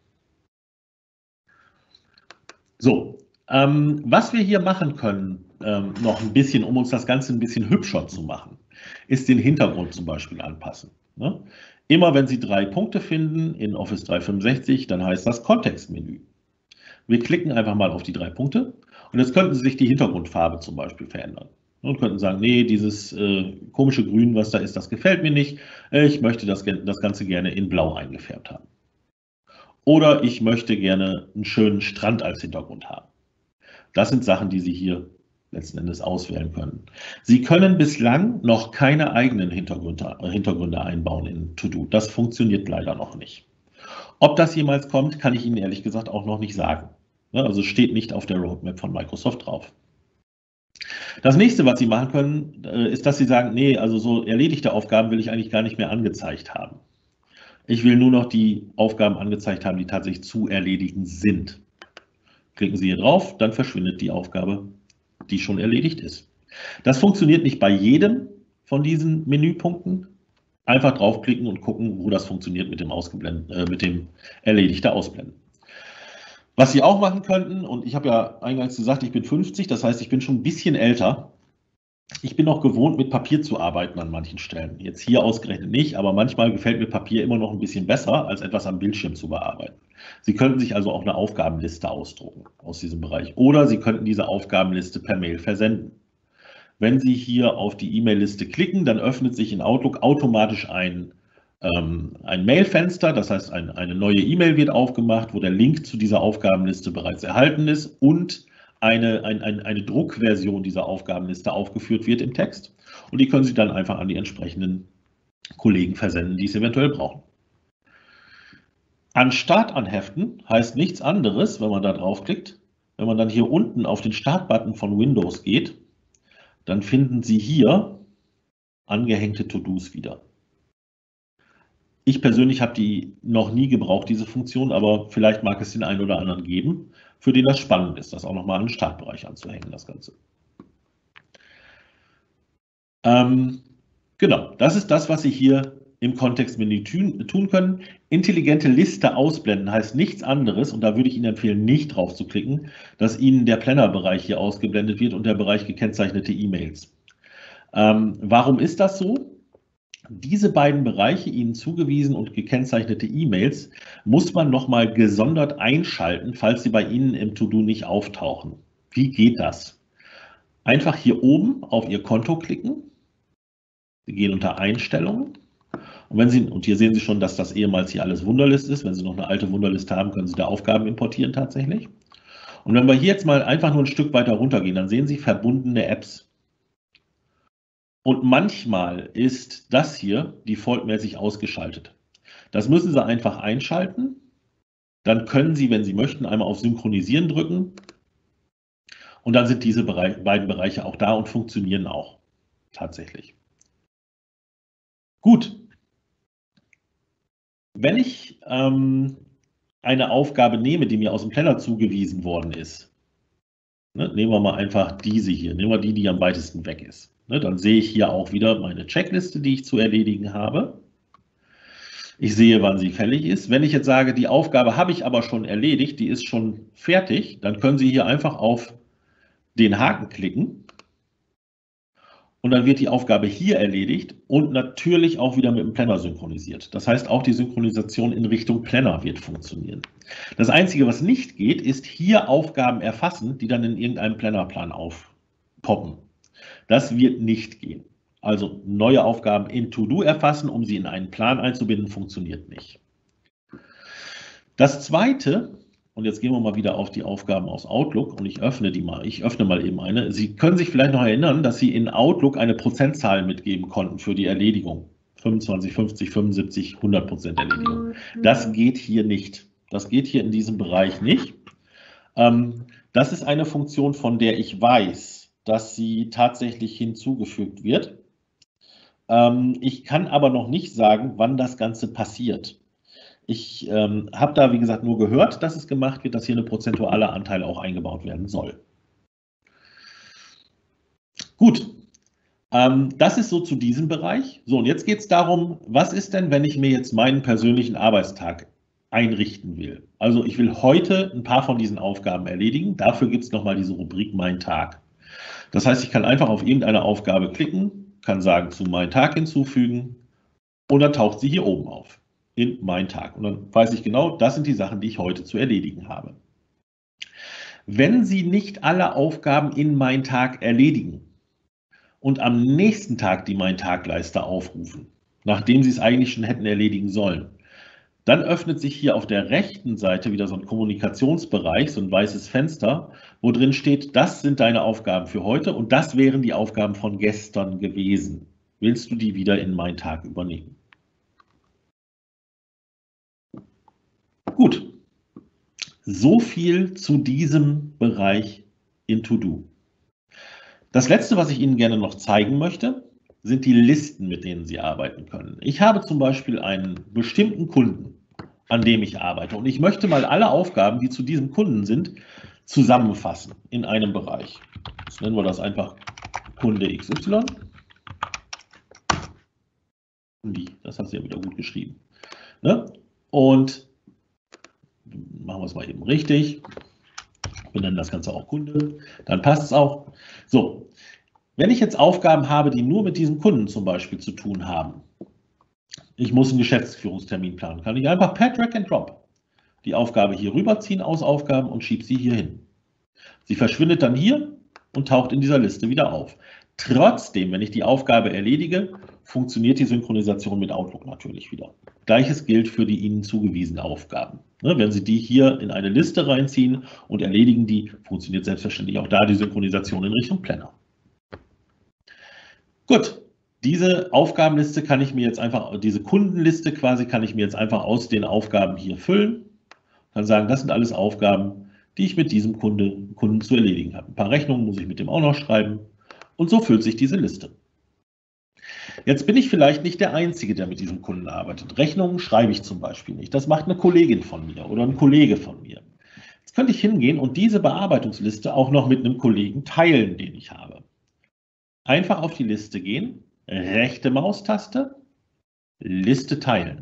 So, ähm, was wir hier machen können, ähm, noch ein bisschen, um uns das Ganze ein bisschen hübscher zu machen, ist den Hintergrund zum Beispiel anpassen. Ne? Immer wenn Sie drei Punkte finden in Office dreihundertfünfundsechzig, dann heißt das Kontextmenü. Wir klicken einfach mal auf die drei Punkte und jetzt könnten Sie sich die Hintergrundfarbe zum Beispiel verändern. Und könnten sagen, nee, dieses äh, komische Grün, was da ist, das gefällt mir nicht. Ich möchte das, das Ganze gerne in Blau eingefärbt haben. Oder ich möchte gerne einen schönen Strand als Hintergrund haben. Das sind Sachen, die Sie hier letzten Endes auswählen können. Sie können bislang noch keine eigenen Hintergründe, Hintergründe einbauen in To-Do. Das funktioniert leider noch nicht. Ob das jemals kommt, kann ich Ihnen ehrlich gesagt auch noch nicht sagen. Also steht nicht auf der Roadmap von Microsoft drauf. Das nächste, was Sie machen können, ist, dass Sie sagen, nee, also so erledigte Aufgaben will ich eigentlich gar nicht mehr angezeigt haben. Ich will nur noch die Aufgaben angezeigt haben, die tatsächlich zu erledigen sind. Klicken Sie hier drauf, dann verschwindet die Aufgabe, die schon erledigt ist. Das funktioniert nicht bei jedem von diesen Menüpunkten. Einfach draufklicken und gucken, wo das funktioniert mit dem, Ausgeblenden, äh, mit dem erledigte Ausblenden. Was Sie auch machen könnten, und ich habe ja eingangs gesagt, ich bin fünfzig, das heißt, ich bin schon ein bisschen älter. Ich bin auch gewohnt, mit Papier zu arbeiten an manchen Stellen. Jetzt hier ausgerechnet nicht, aber manchmal gefällt mir Papier immer noch ein bisschen besser, als etwas am Bildschirm zu bearbeiten. Sie könnten sich also auch eine Aufgabenliste ausdrucken aus diesem Bereich. Oder Sie könnten diese Aufgabenliste per Mail versenden. Wenn Sie hier auf die E-Mail-Liste klicken, dann öffnet sich in Outlook automatisch ein, ähm, ein Mail-Fenster. Das heißt, ein, eine neue E-Mail wird aufgemacht, wo der Link zu dieser Aufgabenliste bereits erhalten ist und eine, ein, ein, eine Druckversion dieser Aufgabenliste aufgeführt wird im Text. Und die können Sie dann einfach an die entsprechenden Kollegen versenden, die es eventuell brauchen. An Start anheften heißt nichts anderes, wenn man da draufklickt. Wenn man dann hier unten auf den Startbutton von Windows geht, dann finden Sie hier angehängte To-Dos wieder. Ich persönlich habe die noch nie gebraucht, diese Funktion, aber vielleicht mag es den einen oder anderen geben, für den das spannend ist, das auch nochmal an den Startbereich anzuhängen, das Ganze. Ähm, genau, das ist das, was Sie hier im Kontextmenü tun können. Intelligente Liste ausblenden heißt nichts anderes, und da würde ich Ihnen empfehlen, nicht drauf zu klicken, dass Ihnen der Planner-Bereich hier ausgeblendet wird und der Bereich gekennzeichnete E-Mails. Ähm, warum ist das so? Diese beiden Bereiche, Ihnen zugewiesen und gekennzeichnete E-Mails, muss man nochmal gesondert einschalten, falls sie bei Ihnen im To-Do nicht auftauchen. Wie geht das? Einfach hier oben auf Ihr Konto klicken. Sie gehen unter Einstellungen. Und, wenn Sie, und hier sehen Sie schon, dass das ehemals hier alles Wunderlist ist. Wenn Sie noch eine alte Wunderlist haben, können Sie da Aufgaben importieren tatsächlich. Und wenn wir hier jetzt mal einfach nur ein Stück weiter runtergehen, dann sehen Sie verbundene Apps. Und manchmal ist das hier defaultmäßig ausgeschaltet. Das müssen Sie einfach einschalten. Dann können Sie, wenn Sie möchten, einmal auf Synchronisieren drücken. Und dann sind diese Bereich, beiden Bereiche auch da und funktionieren auch tatsächlich. Gut. Wenn ich ähm, eine Aufgabe nehme, die mir aus dem Planner zugewiesen worden ist, ne, nehmen wir mal einfach diese hier, nehmen wir die, die am weitesten weg ist. Ne, dann sehe ich hier auch wieder meine Checkliste, die ich zu erledigen habe. Ich sehe, wann sie fällig ist. Wenn ich jetzt sage, die Aufgabe habe ich aber schon erledigt, die ist schon fertig, dann können Sie hier einfach auf den Haken klicken. Und dann wird die Aufgabe hier erledigt und natürlich auch wieder mit dem Planner synchronisiert. Das heißt, auch die Synchronisation in Richtung Planner wird funktionieren. Das Einzige, was nicht geht, ist hier Aufgaben erfassen, die dann in irgendeinem Plannerplan aufpoppen. Das wird nicht gehen. Also neue Aufgaben in To-Do erfassen, um sie in einen Plan einzubinden, funktioniert nicht. Das Zweite Und jetzt gehen wir mal wieder auf die Aufgaben aus Outlook und ich öffne die mal. Ich öffne mal eben eine. Sie können sich vielleicht noch erinnern, dass Sie in Outlook eine Prozentzahl mitgeben konnten für die Erledigung. fünfundzwanzig, fünfzig, fünfundsiebzig, hundert Prozent Erledigung. Das geht hier nicht. Das geht hier in diesem Bereich nicht. Ähm, das ist eine Funktion, von der ich weiß, dass sie tatsächlich hinzugefügt wird. Ähm, ich kann aber noch nicht sagen, wann das Ganze passiert. Ich ähm, habe da, wie gesagt, nur gehört, dass es gemacht wird, dass hier eine prozentuale Anteil auch eingebaut werden soll. Gut, ähm, das ist so zu diesem Bereich. So, und jetzt geht es darum, was ist denn, wenn ich mir jetzt meinen persönlichen Arbeitstag einrichten will? Also ich will heute ein paar von diesen Aufgaben erledigen. Dafür gibt es nochmal diese Rubrik Mein Tag. Das heißt, ich kann einfach auf irgendeine Aufgabe klicken, kann sagen, zu Mein Tag hinzufügen und dann taucht sie hier oben auf. In Mein Tag. Und dann weiß ich genau, das sind die Sachen, die ich heute zu erledigen habe. Wenn Sie nicht alle Aufgaben in Mein Tag erledigen und am nächsten Tag die Mein Tag-Leiste aufrufen, nachdem Sie es eigentlich schon hätten erledigen sollen, dann öffnet sich hier auf der rechten Seite wieder so ein Kommunikationsbereich, so ein weißes Fenster, wo drin steht, das sind deine Aufgaben für heute und das wären die Aufgaben von gestern gewesen. Willst du die wieder in Mein Tag übernehmen? Gut, so viel zu diesem Bereich in To-Do. Das letzte, was ich Ihnen gerne noch zeigen möchte, sind die Listen, mit denen Sie arbeiten können. Ich habe zum Beispiel einen bestimmten Kunden, an dem ich arbeite und ich möchte mal alle Aufgaben, die zu diesem Kunden sind, zusammenfassen in einem Bereich. Jetzt nennen wir das einfach Kunde X Y. Das hat sie ja wieder gut geschrieben. Ne? Und machen wir es mal eben richtig. Wir nennen das Ganze auch Kunde. Dann passt es auch. So, wenn ich jetzt Aufgaben habe, die nur mit diesem Kunden zum Beispiel zu tun haben, ich muss einen Geschäftsführungstermin planen, kann ich einfach per Drag and Drop die Aufgabe hier rüberziehen aus Aufgaben und schiebe sie hier hin. Sie verschwindet dann hier und taucht in dieser Liste wieder auf. Trotzdem, wenn ich die Aufgabe erledige, funktioniert die Synchronisation mit Outlook natürlich wieder. Gleiches gilt für die Ihnen zugewiesenen Aufgaben. Wenn Sie die hier in eine Liste reinziehen und erledigen die, funktioniert selbstverständlich auch da die Synchronisation in Richtung Planner. Gut, diese Aufgabenliste kann ich mir jetzt einfach, diese Kundenliste quasi kann ich mir jetzt einfach aus den Aufgaben hier füllen. Kann sagen, das sind alles Aufgaben, die ich mit diesem Kunde, Kunden zu erledigen habe. Ein paar Rechnungen muss ich mit dem auch noch schreiben. Und so füllt sich diese Liste. Jetzt bin ich vielleicht nicht der Einzige, der mit diesem Kunden arbeitet. Rechnungen schreibe ich zum Beispiel nicht. Das macht eine Kollegin von mir oder ein Kollege von mir. Jetzt könnte ich hingehen und diese Bearbeitungsliste auch noch mit einem Kollegen teilen, den ich habe. Einfach auf die Liste gehen, rechte Maustaste, Liste teilen.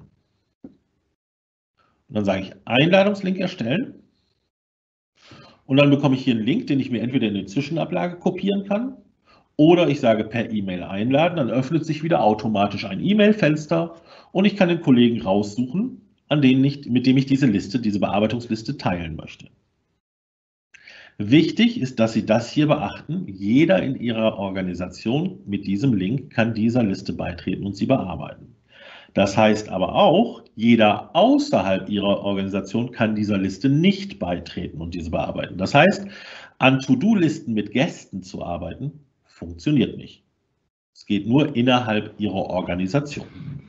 Und dann sage ich Einladungslink erstellen. Und dann bekomme ich hier einen Link, den ich mir entweder in die Zwischenablage kopieren kann oder ich sage per E-Mail einladen. Dann öffnet sich wieder automatisch ein E-Mail-Fenster und ich kann den Kollegen raussuchen, an den ich, mit dem ich diese Liste, diese Bearbeitungsliste teilen möchte. Wichtig ist, dass Sie das hier beachten. Jeder in Ihrer Organisation mit diesem Link kann dieser Liste beitreten und sie bearbeiten. Das heißt aber auch, jeder außerhalb Ihrer Organisation kann dieser Liste nicht beitreten und diese bearbeiten. Das heißt, an To-Do-Listen mit Gästen zu arbeiten, funktioniert nicht. Es geht nur innerhalb Ihrer Organisation.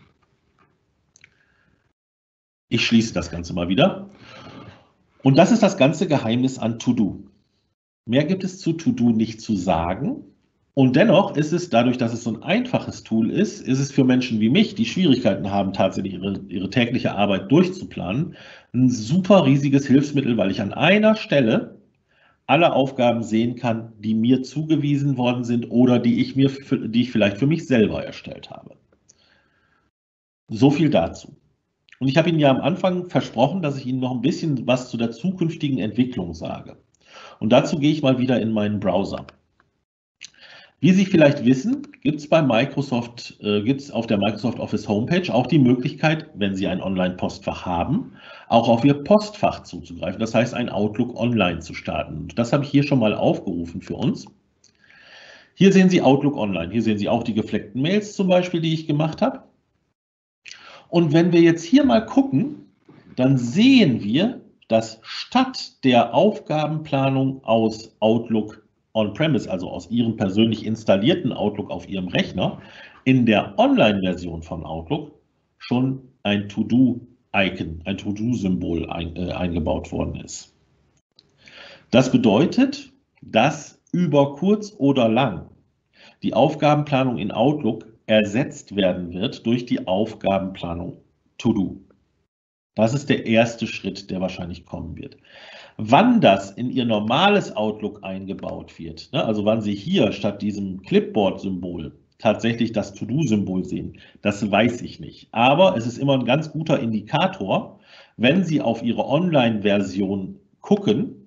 Ich schließe das Ganze mal wieder. Und das ist das ganze Geheimnis an To-Do. Mehr gibt es zu To-Do nicht zu sagen. Und dennoch ist es, dadurch, dass es so ein einfaches Tool ist, ist es für Menschen wie mich, die Schwierigkeiten haben, tatsächlich ihre, ihre tägliche Arbeit durchzuplanen, ein super riesiges Hilfsmittel, weil ich an einer Stelle alle Aufgaben sehen kann, die mir zugewiesen worden sind oder die ich, mir für, die ich vielleicht für mich selber erstellt habe. So viel dazu. Und ich habe Ihnen ja am Anfang versprochen, dass ich Ihnen noch ein bisschen was zu der zukünftigen Entwicklung sage. Und dazu gehe ich mal wieder in meinen Browser. Wie Sie vielleicht wissen, gibt es bei Microsoft, äh, gibt es auf der Microsoft Office Homepage auch die Möglichkeit, wenn Sie ein Online-Postfach haben, auch auf Ihr Postfach zuzugreifen. Das heißt, ein Outlook Online zu starten. Und das habe ich hier schon mal aufgerufen für uns. Hier sehen Sie Outlook Online. Hier sehen Sie auch die gefleckten Mails zum Beispiel, die ich gemacht habe. Und wenn wir jetzt hier mal gucken, dann sehen wir, dass statt der Aufgabenplanung aus Outlook On-Premise, also aus Ihrem persönlich installierten Outlook auf Ihrem Rechner, in der Online-Version von Outlook schon ein To-Do-Icon, ein To-Do-Symbol ein, äh, eingebaut worden ist. Das bedeutet, dass über kurz oder lang die Aufgabenplanung in Outlook ersetzt werden wird durch die Aufgabenplanung To-Do. Das ist der erste Schritt, der wahrscheinlich kommen wird. Wann das in Ihr normales Outlook eingebaut wird, ne, also wann Sie hier statt diesem Clipboard-Symbol tatsächlich das To-Do-Symbol sehen, das weiß ich nicht. Aber es ist immer ein ganz guter Indikator, wenn Sie auf Ihre Online-Version gucken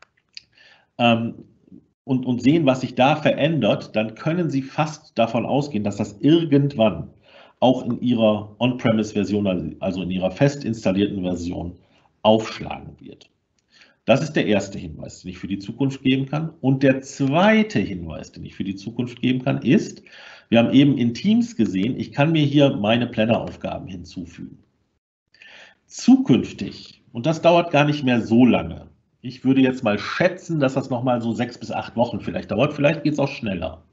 ähm, und, und sehen, was sich da verändert, dann können Sie fast davon ausgehen, dass das irgendwann auch in Ihrer On-Premise-Version, also in Ihrer fest installierten Version, aufschlagen wird. Das ist der erste Hinweis, den ich für die Zukunft geben kann. Und der zweite Hinweis, den ich für die Zukunft geben kann, ist, wir haben eben in Teams gesehen, ich kann mir hier meine Planner-Aufgaben hinzufügen. Zukünftig, und das dauert gar nicht mehr so lange, ich würde jetzt mal schätzen, dass das nochmal so sechs bis acht Wochen vielleicht dauert, vielleicht geht es auch schneller.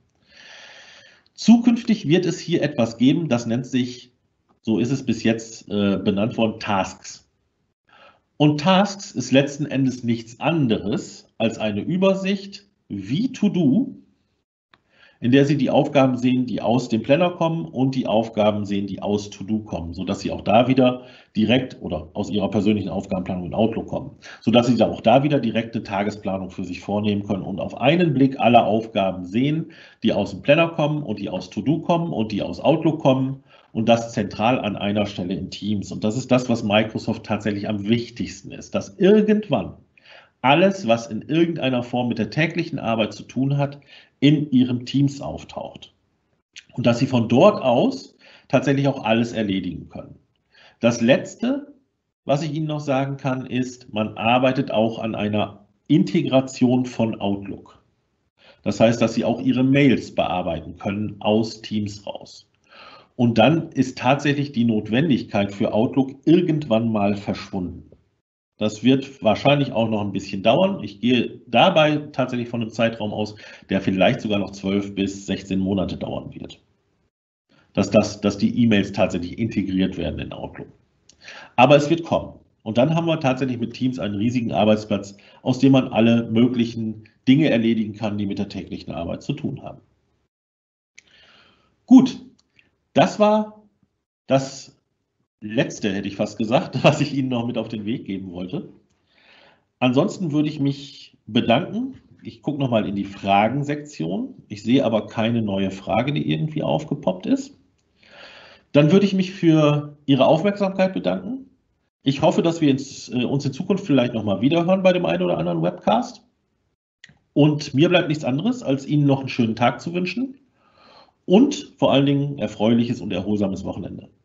Zukünftig wird es hier etwas geben, das nennt sich, so ist es bis jetzt äh, benannt worden, Tasks. Und Tasks ist letzten Endes nichts anderes als eine Übersicht wie To-Do, in der Sie die Aufgaben sehen, die aus dem Planner kommen und die Aufgaben sehen, die aus To-Do kommen, sodass Sie auch da wieder direkt oder aus Ihrer persönlichen Aufgabenplanung in Outlook kommen, sodass Sie dann auch da wieder direkte Tagesplanung für sich vornehmen können und auf einen Blick alle Aufgaben sehen, die aus dem Planner kommen und die aus To-Do kommen und die aus Outlook kommen und das zentral an einer Stelle in Teams. Und das ist das, was Microsoft tatsächlich am wichtigsten ist, dass irgendwann alles, was in irgendeiner Form mit der täglichen Arbeit zu tun hat, in Ihrem Teams auftaucht. Und dass Sie von dort aus tatsächlich auch alles erledigen können. Das Letzte, was ich Ihnen noch sagen kann, ist, man arbeitet auch an einer Integration von Outlook. Das heißt, dass Sie auch Ihre Mails bearbeiten können aus Teams raus. Und dann ist tatsächlich die Notwendigkeit für Outlook irgendwann mal verschwunden. Das wird wahrscheinlich auch noch ein bisschen dauern. Ich gehe dabei tatsächlich von einem Zeitraum aus, der vielleicht sogar noch zwölf bis sechzehn Monate dauern wird. Dass, das, dass die E-Mails tatsächlich integriert werden in Outlook. Aber es wird kommen. Und dann haben wir tatsächlich mit Teams einen riesigen Arbeitsplatz, aus dem man alle möglichen Dinge erledigen kann, die mit der täglichen Arbeit zu tun haben. Gut, das war das Letzte, hätte ich fast gesagt, was ich Ihnen noch mit auf den Weg geben wollte. Ansonsten würde ich mich bedanken. Ich gucke nochmal in die Fragensektion. Ich sehe aber keine neue Frage, die irgendwie aufgepoppt ist. Dann würde ich mich für Ihre Aufmerksamkeit bedanken. Ich hoffe, dass wir uns in Zukunft vielleicht nochmal wiederhören bei dem einen oder anderen Webcast. Und mir bleibt nichts anderes, als Ihnen noch einen schönen Tag zu wünschen und vor allen Dingen erfreuliches und erholsames Wochenende.